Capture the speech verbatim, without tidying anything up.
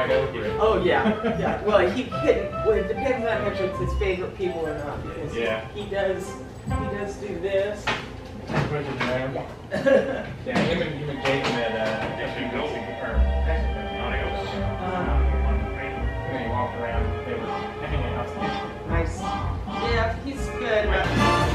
quite over it. Oh yeah, yeah. Well, he couldn't. Well, it depends on if it's his favorite people or not, because Yeah. he, he does he does do this. Put it in there. Yeah. Yeah, him and him and Jason had uh, actually go or actually Uh, and then he walked around. They were hanging out. nice. Yeah, he's good. But